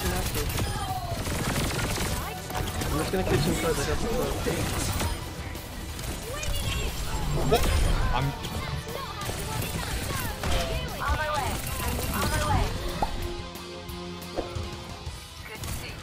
can have to. I'm just gonna kitchen cards. I got some What? I'm. On my way. On my way. Good to see you.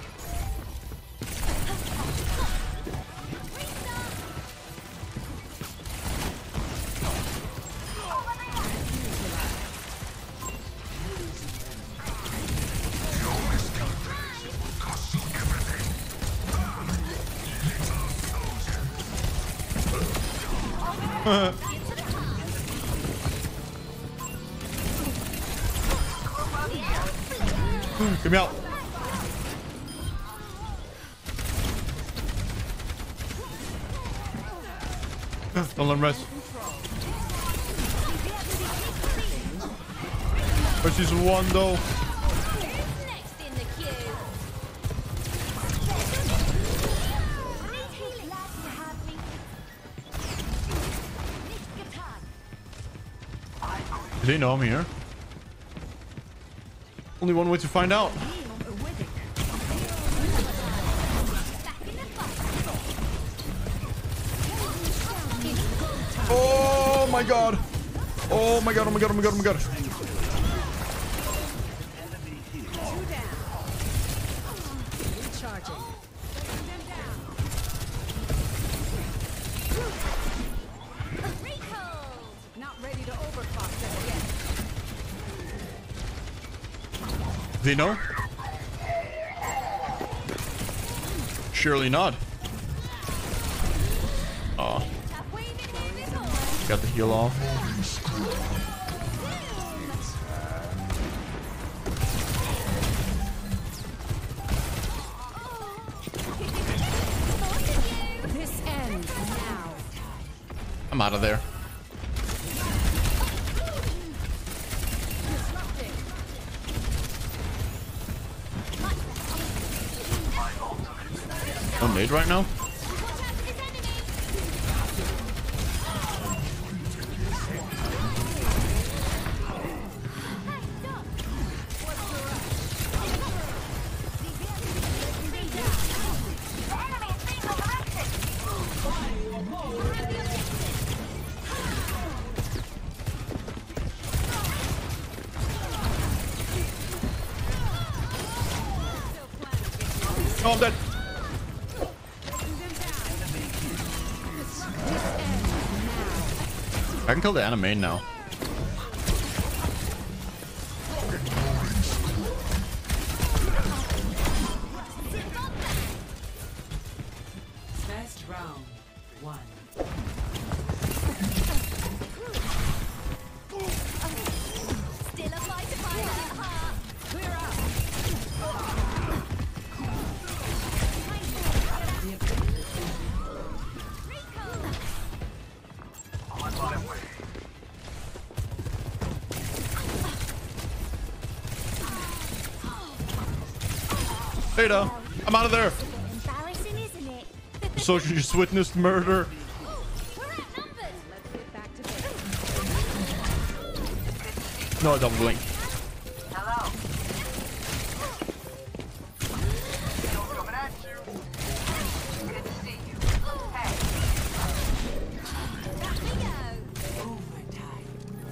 Get me out. Don't let him rest. Versus one though. Next in the queue. Do they know I'm here? Only one way to find out. Oh my god. Oh my god, oh my god, oh my god, oh my god. Not ready to overclock them yet. They know? Surely not. Oh. Got the heal off. This ends now. I'm out of there. Oh, nade right now? Oh, I'm dead. I can kill the anime now. First round, 1. Still a fight to fight. Clear out. Later. I'm out of there. Embarrassing, isn't it? So you just witnessed murder. We're outnumbered. Let's get back to bed. No, double blink. Hello. Coming at you. Good to see you. Hey. Back we go. Overtime.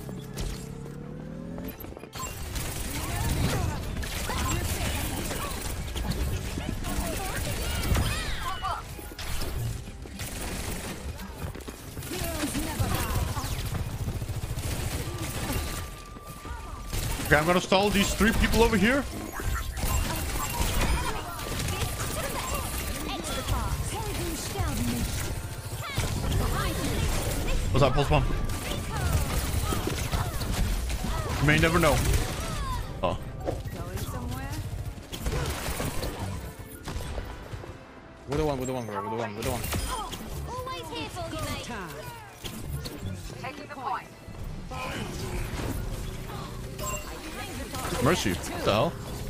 Okay, I'm gonna stall these 3 people over here. What's that? Pulse bomb. You may never know. Oh. Going somewhere? With the one, with the one, bro. With the one, with the one. Always here for you, mate. Taking the point. Mercy. What the hell?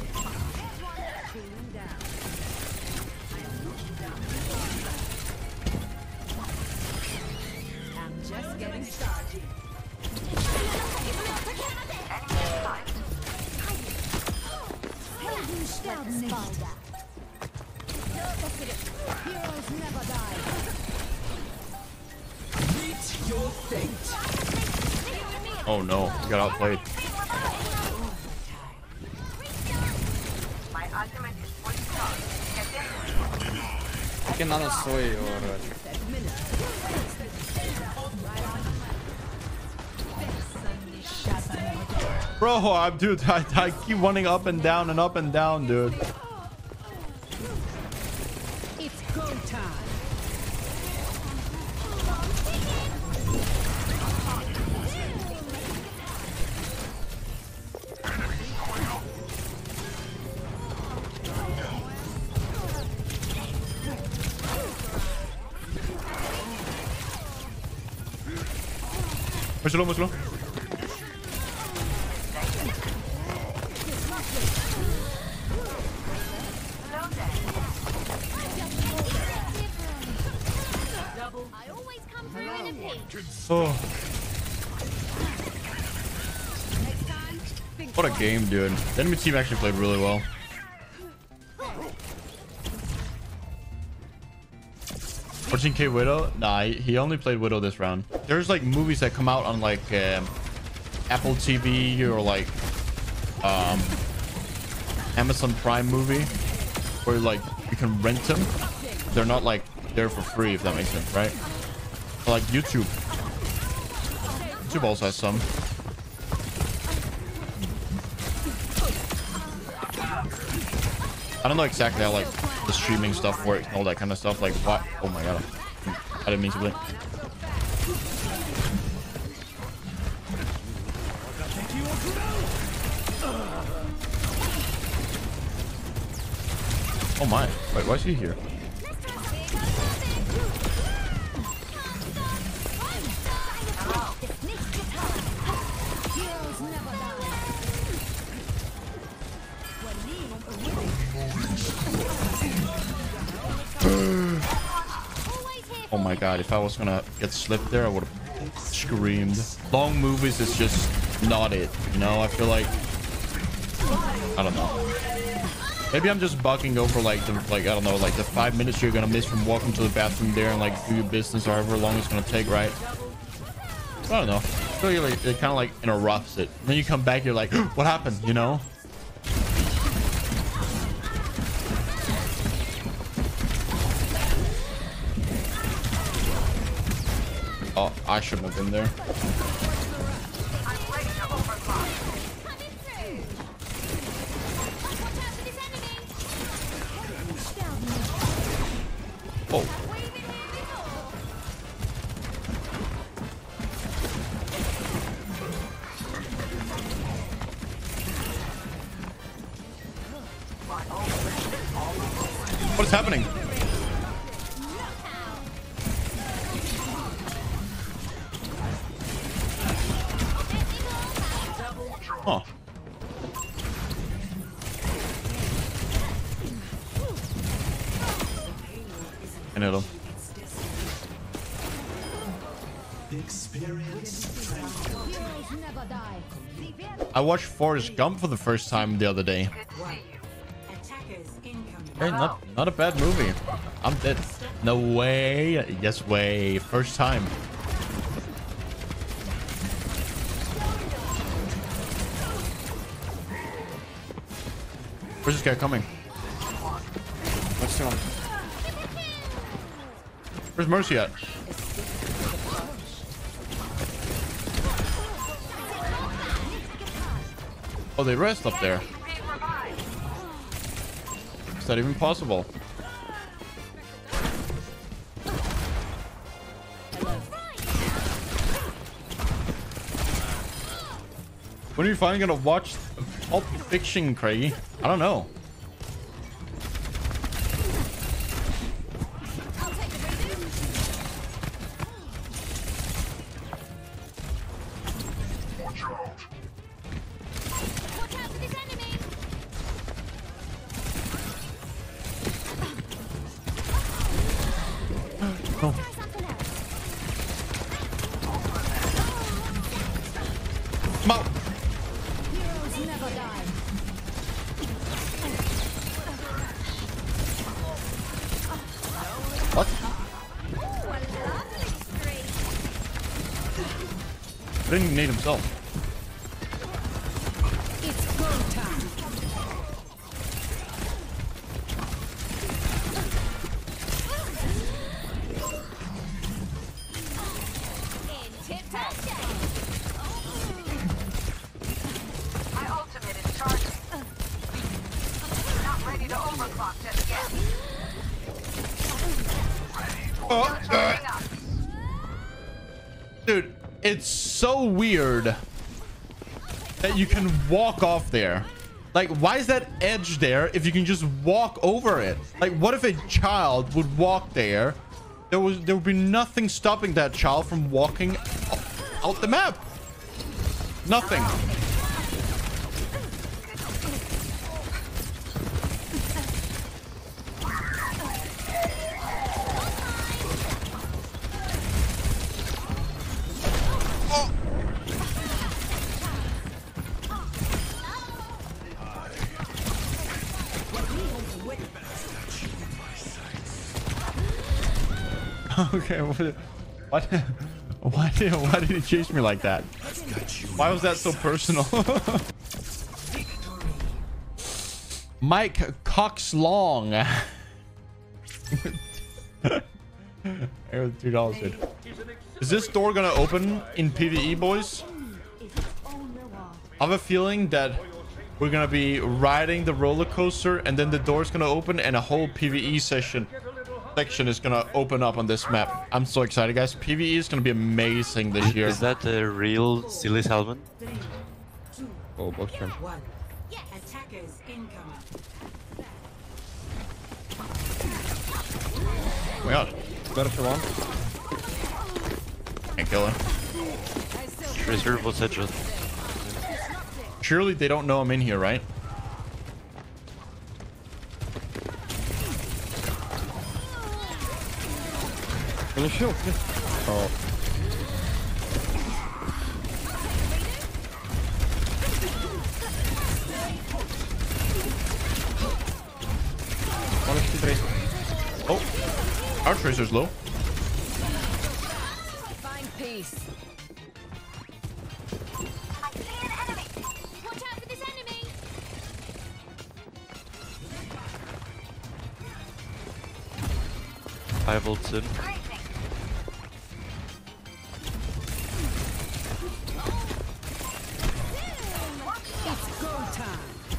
I'm just getting started. Heroes never die. Oh no, he got outplayed. My ultimate is fully charged. Get in. Che nano soy ora. Bro, dude, I keep running up and down, dude. It's go time. Muéstralo, muéstralo. I always come through in a pinch. Oh, Next time, think what a game, dude. The enemy team actually played really well. 14K Widow? Nah, he only played Widow this round. There's like movies that come out on like Apple TV or like Amazon Prime movie where like you can rent them. They're not like there for free, if that makes sense, right? Or like YouTube. YouTube also has some. I don't know exactly how like the streaming stuff works and all that kind of stuff. Like what? Oh my god. I didn't mean to blink. Oh my. Wait, why is he here? heroes never die. Oh my god, if I was gonna get slipped there, I would have screamed. Long movies is just not it, you know? I feel like, I don't know. Maybe I'm just bugging over like the, I don't know, like the 5 minutes you're gonna miss from walking to the bathroom there and like do your business however long it's gonna take, right? I don't know. I feel like it kind of like interrupts it. Then you come back, you're like, what happened, you know? Oh, I shouldn't have been there. I'm ready to overclock. Oh. What is happening? Huh. I know them. Heroes never die. I watched Forrest Gump for the first time the other day. Good to see you. Attackers incoming. Hey, not a bad movie. I'm dead. No way. Yes way. First time. Where's this guy coming? What's wrong? Where's Mercy at? Oh, they rest up there. Being revived. Is that even possible? When are you finally gonna watch Pulp Fiction, Kragie? I don't know. Oh. Come out. Heroes never die. Didn't need himself. It's go time. In tip-top shape. My ultimate is charging. Not ready to overclock just yet. Charging up. Dude, it's so weird that you can walk off there. Like, why is that edge there if you can just walk over it? Like, what if a child would walk there? There would be nothing stopping that child from walking out the map. Nothing. Okay, what? Why did he chase me like that? Why was that so personal? Mike Cox Long. $2, dude. Is this door gonna open in PvE, boys? I have a feeling that we're gonna be riding the roller coaster, and then the door's gonna open, and a whole PvE section is gonna open up on this map. I'm so excited, guys. PvE is gonna be amazing this year. Is that a real silly salmon? Oh, box jump. One. Attackers incoming. Oh my god. Better for one. Can't kill him. Tracer was headshot. Surely they don't know I'm in here, right? Can you shield? Oh. One HP tracer. Oh, our tracer's low. Find peace. I see an enemy. Watch out for this enemy. I have ults in. It's go time.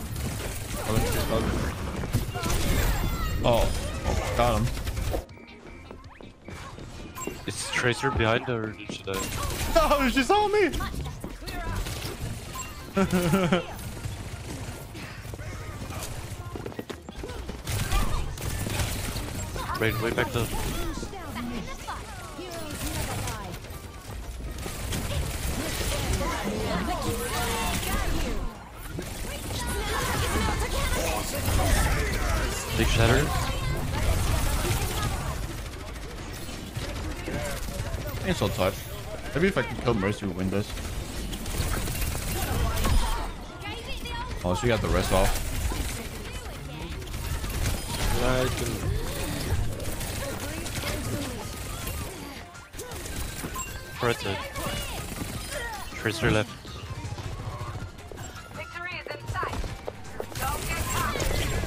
Oh, got him. Is Tracer behind or should I? Oh, she saw me. Rain way back there. Big shatter. Insult touch. Maybe if I can kill Mercy, we win this. Oh, she got the rest off. Right side. Tracer left. Victory is in sight. Don't get caught.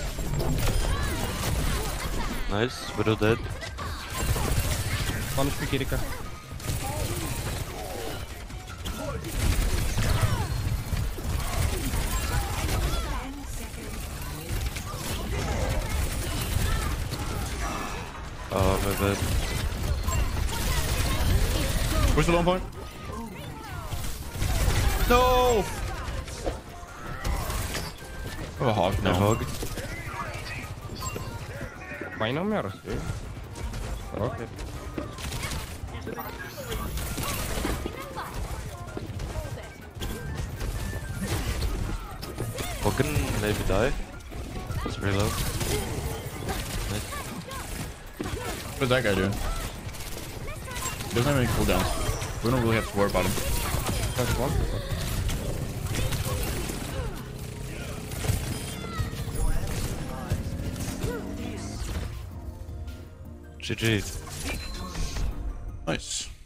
Nice. Widow dead. One HP Kirika. Oh, my bad. Where's the long point? No! Oh, a hog No now. hog. Fine on me, or? Okay. Hog can maybe die. It's very low. Nice. What's that guy doing? He doesn't have any cooldowns. We don't really have to worry about him. That's one. GG. Nice.